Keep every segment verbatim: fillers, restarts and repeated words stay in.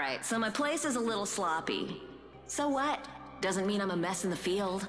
Alright, so my place is a little sloppy. So what? Doesn't mean I'm a mess in the field.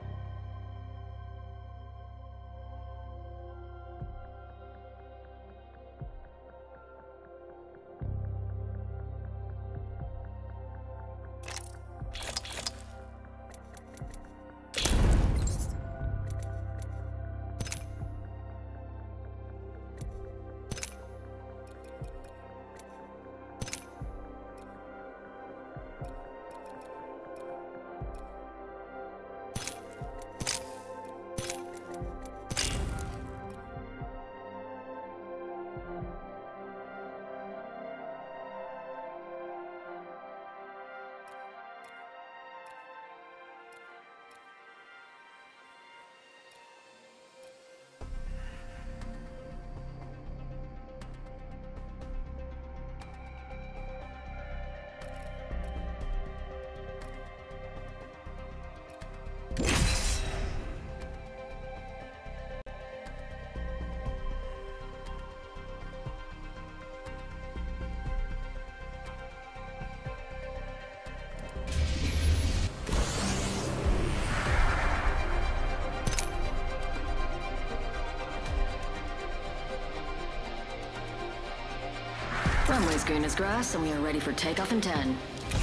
Runway's green as grass, and we are ready for takeoff in ten.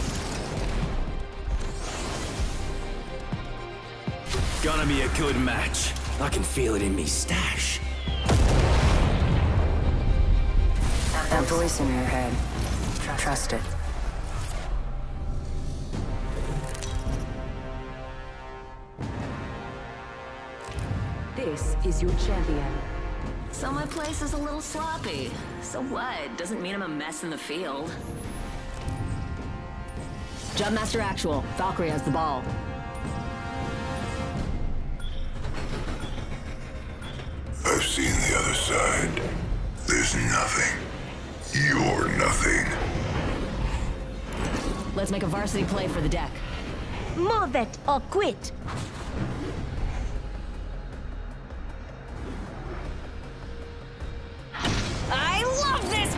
Gonna be a good match. I can feel it in me stash. That voice in your head. Trust it. This is your champion. So my place is a little sloppy. So what? Doesn't mean I'm a mess in the field. Jumpmaster Actual. Valkyrie has the ball. I've seen the other side. There's nothing. You're nothing. Let's make a varsity play for the deck. Move it or quit. I love this!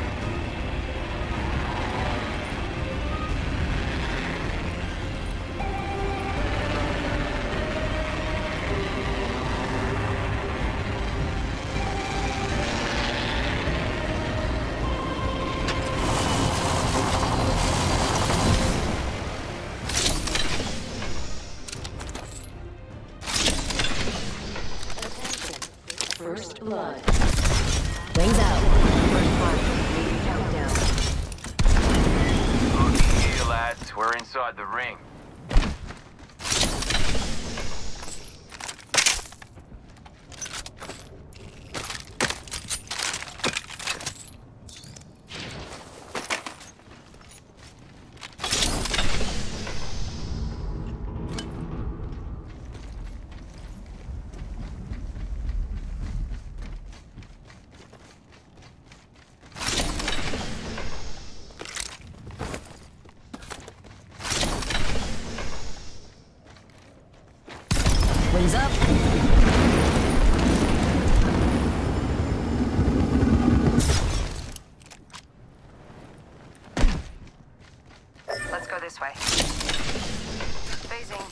First blood. Wings out. First blood. Countdown. Okay, here, lads. We're inside the ring. Wings up. Let's go this way. Phasing.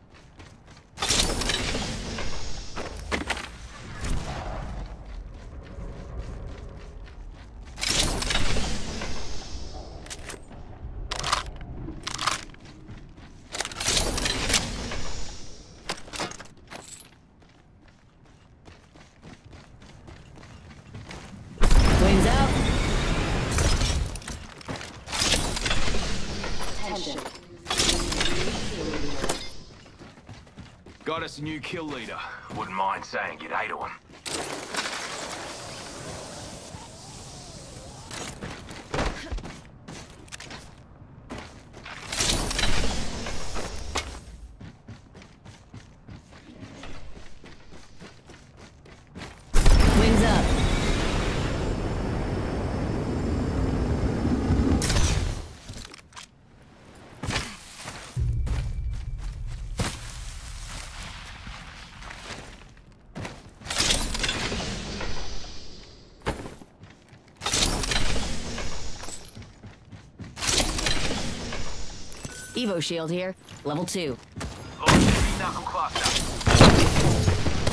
Wings out. Attention. Got us a new kill leader. Wouldn't mind saying you'd hate one. Wings up. Evo shield here. Level two. Launch enemy knuckle cluster.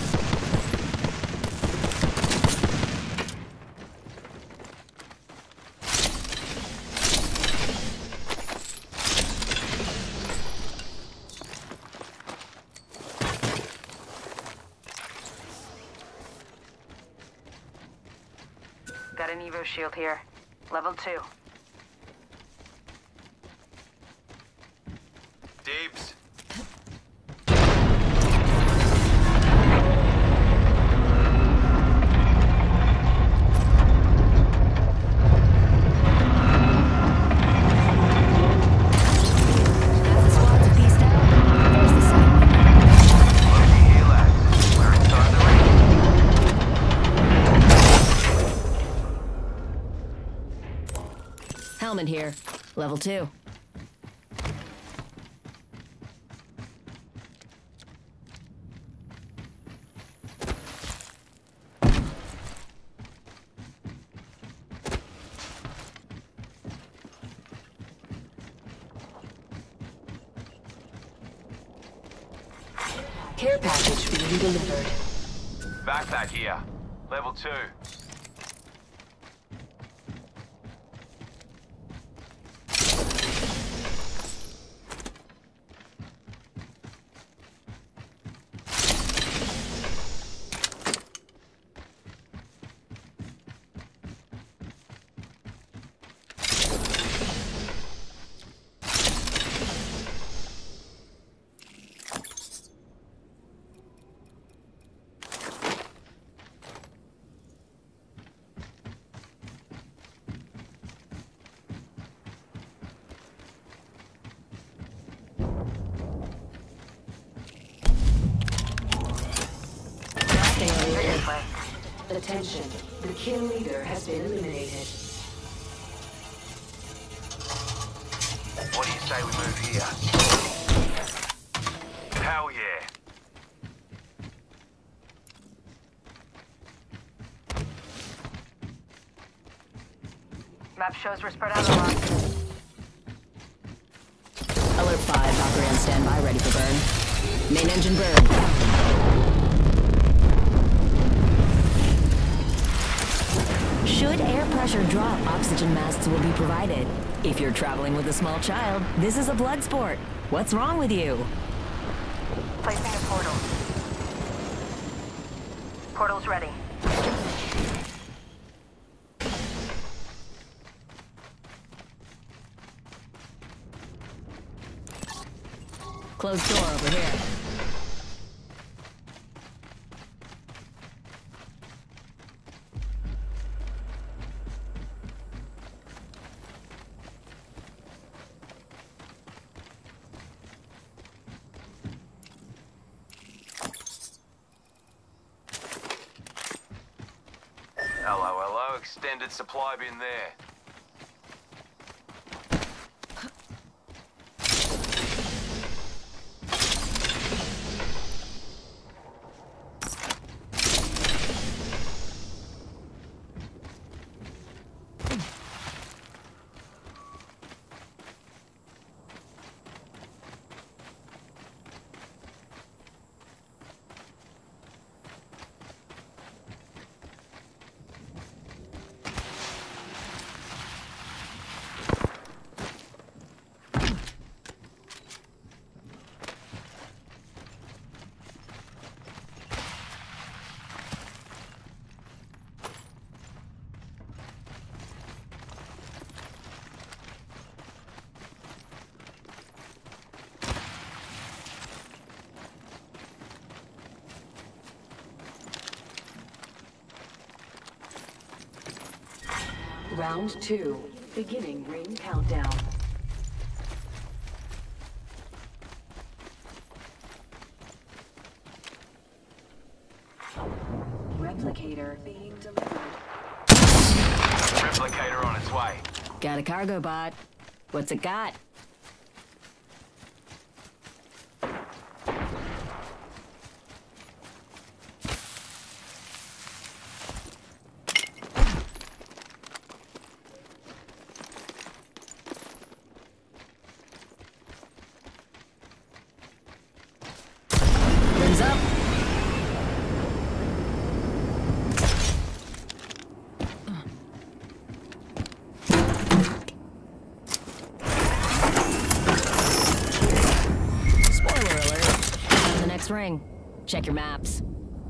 Got an Evo shield here. Level two. Dibs. Half the squad's pieced out. There's the second one. Looky here, lads. We're inside the ring. Helmet here. Level two. Care package being delivered. Backpack here. Level two. This way. Attention, the kill leader has been eliminated. What do you say we move here? Hell yeah. Map shows we're spread out a lot. Alert five, Valkyrie on standby, ready for burn. Main engine burn. Should air pressure drop, oxygen masks will be provided. If you're traveling with a small child, this is a blood sport. What's wrong with you? Placing a portal. Portal's ready. Closed door over here. Hello, hello. Extended supply bin there. Round two, beginning ring countdown. Replicator being delivered. Replicator on its way. Got a cargo bot. What's it got? Check your maps.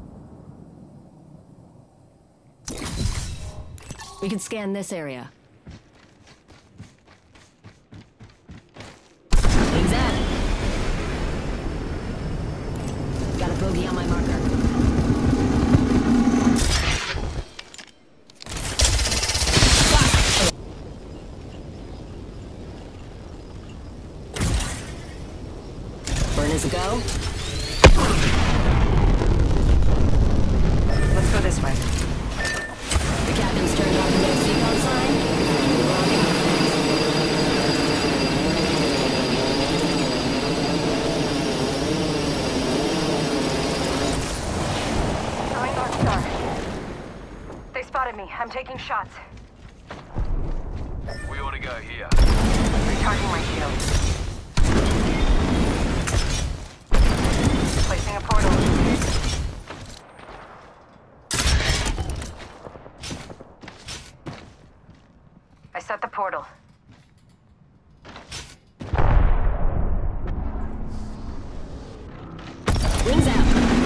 We can scan this area. Wings out. Got a bogey on my marker. Burn is a go. Let's go this way. The captain's turned on the no seatbelt sign. Going North Star. They spotted me. I'm taking shots. We ought to go here. Recharging my shield. Placing a portal. I set the portal. Wings out.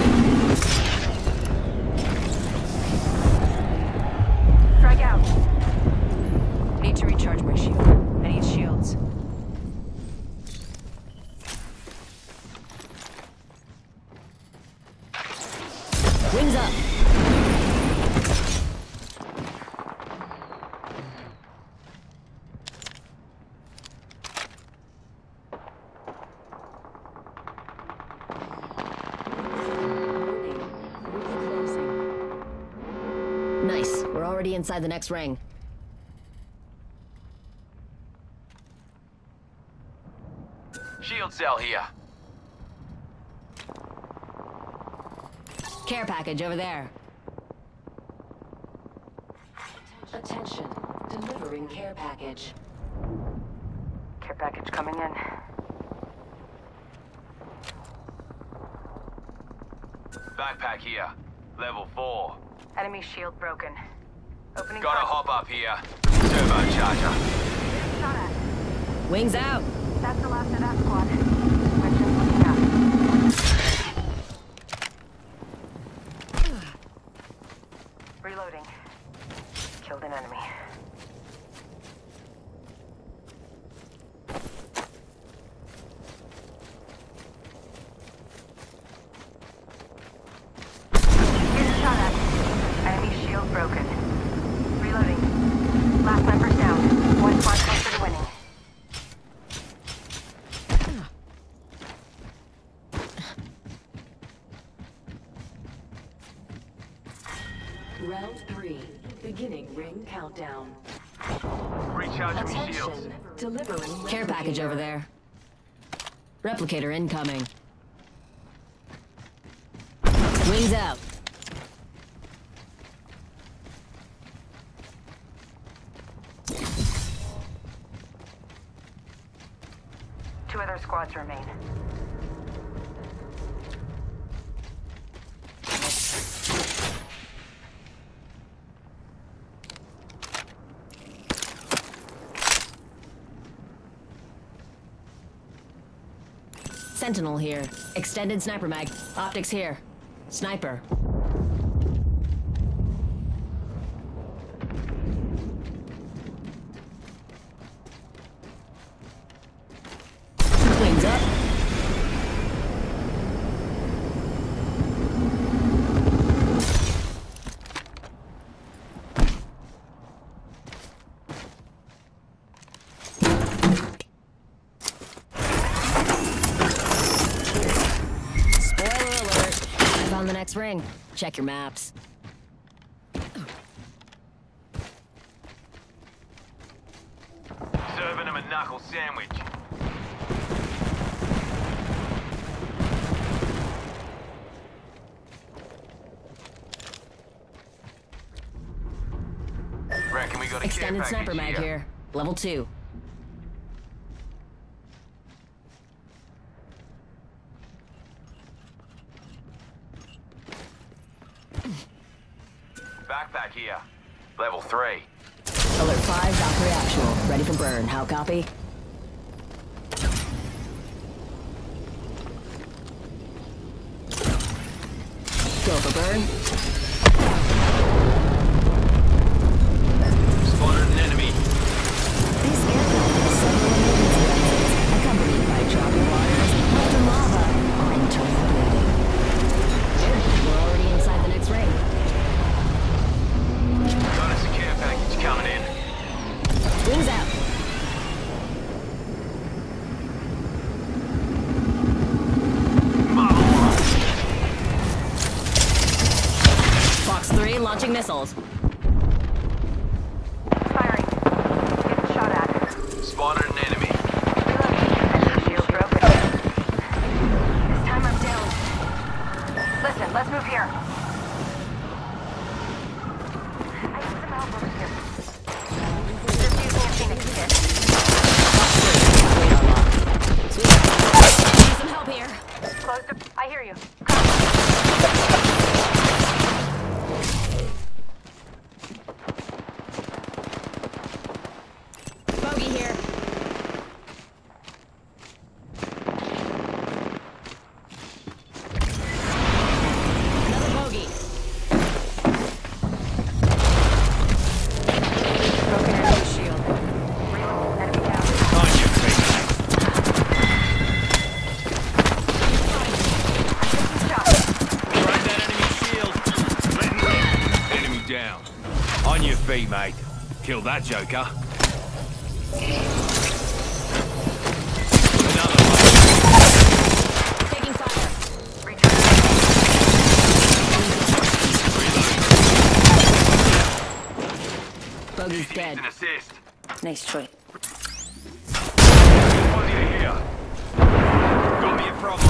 Drag out. Need to recharge my shield. I need shields. Wings up. Nice. We're already inside the next ring. Shield cell here. Care package over there. Attention. Delivering care package. Care package coming in. Backpack here. Level four. Enemy shield broken. Opening Got a fire. hop up here. Turbocharger. Shot at. Wings out. That's the last of that squad. Mentioned looking up. Reloading. Killed an enemy. Getting shot at. Enemy shield broken. Reloading. Last member's down. One squad closer to winning. Round three. Beginning ring countdown. Recharging me shields. Attention. Delivering Care package over there. Replicator incoming. Wings out. Two other squads remain. Sentinel here. Extended sniper mag. Optics here. Sniper. Wings up. On the next ring. Check your maps. Serving him a knuckle sandwich. Reckon we got a Extended care sniper package mag here. Level two. Backpack here. Level three. Alert five, Valkyrie actual. Ready for burn. How copy? Go for burn. Spotted an enemy. This aircraft has several emergency exits, accompanied by choppy waters, molten lava, or internal bleeding. Good, we're already inside the next ring. Got a secure package coming in. Wings out. Fox three launching missiles. Firing. Getting shot at. Spotted an enemy. Reloading. Shield broken. This time I'm down. Listen, let's move here. I need some help over here. Just using a Phoenix kit. Need some help here. Close to... I hear you. Bogey here. Another bogey. Broken enemy shield. Reload. Enemy down. On your feet. Taking shots. Break that enemy shield. Enemy down. On your feet, mate. Kill that joker. Another one. Taking fire. Return. Reload. Bogey's dead. An assist. Nice choice. What do you hear? Got me a problem.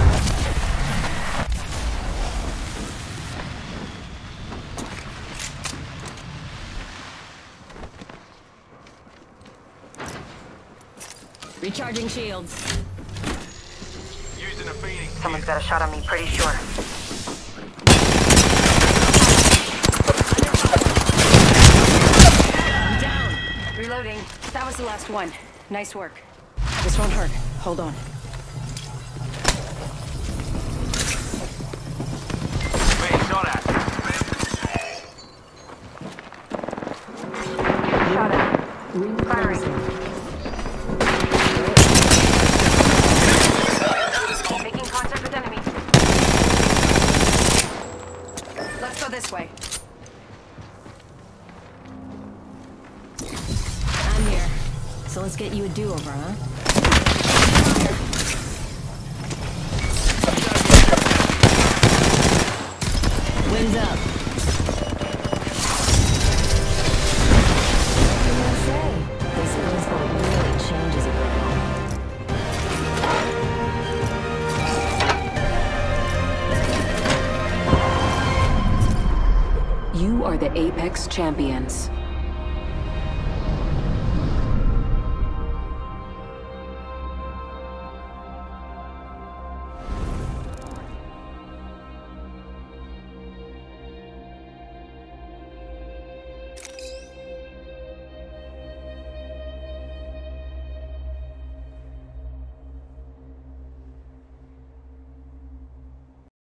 Recharging shields. Using a Phoenix. Someone's got a shot on me, pretty sure. I'm down. Reloading. That was the last one. Nice work. This won't hurt. Hold on. Being shot at. Shot at. Firing. Making contact with enemy. Let's go this way. I'm here. So let's get you a do-over, huh? Wings up. What can I say? This baseball really changes a girl. You are the Apex Champions.